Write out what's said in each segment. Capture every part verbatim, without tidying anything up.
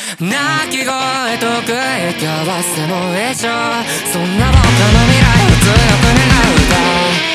鳴き声と食い交わせも以上、そんな僕の未来を強く願うか。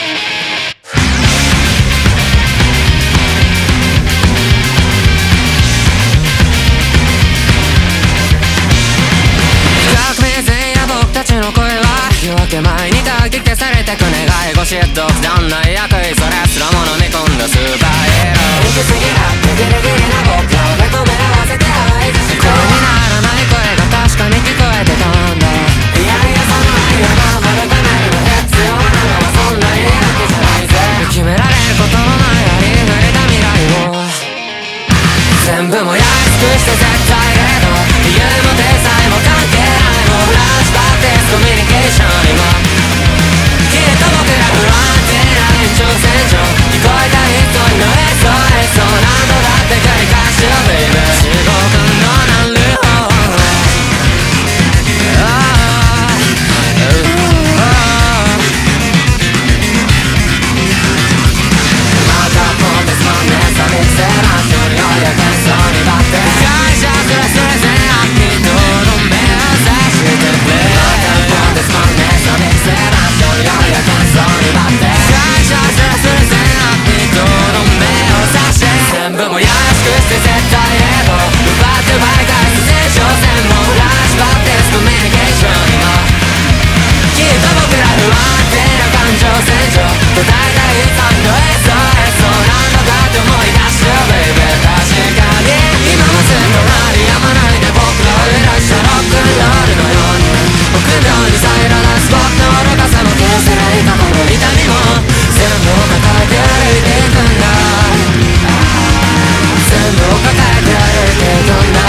革命前夜僕たちの声は夜明け前にかき消されてく願い腰独断ない悪意それすらも飲み込んだスーパーヒーロー行き過ぎなギリギリな僕らを目と目合わせて愛して声にならない声が確かに聞こえてたんだ。いやいやその愛を守るためにも必要なのはそんなにだけじゃないぜ。決められることのないありふれた未来を全部燃やし尽くして絶対レード理由もデザインも関係ないもうフラッシュバックですコミュニケーションにもきっと僕ら不安定な延長線上聞こえた一人の エスオーエス を何度だって繰り返しよ Baby 至極の難ル法またもですもんね寂しせな距離をやけそうにばって会社すらすらせなきとどめを刺してくれまたもですもんね寂しせな距離をやけそうにばって会社すらすらせなきとどめを刺して全部燃やし尽くして絶対エゴ奪って奪い返す前哨戦もフラッシュバッテスコミュニケーションにもきっと僕ら不安定な感情線上答えたいさんの エスオーエス を何度かって思い出しよ Baby 確かに今もずっと鳴りやまないで僕らを揺らしたロックンロールのように臆病にさえら出す僕の愚かさも消せない過去の痛みも全部を抱えて歩いていくんだ全部を抱えて歩いていくんだ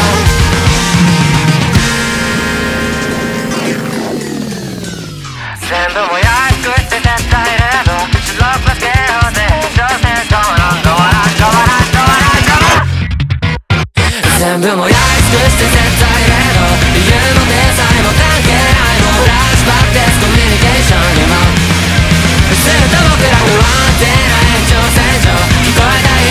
全部燃やし尽くして絶対レードスロープつけようぜ挑戦しともなんか笑っちゃ笑っちゃ笑っちゃ全部燃やし尽くして絶対レード理由もデザインも関係ないもうフラッシュバックですコミュニケーションにもずっと僕ら不安定な延長線上聞こえた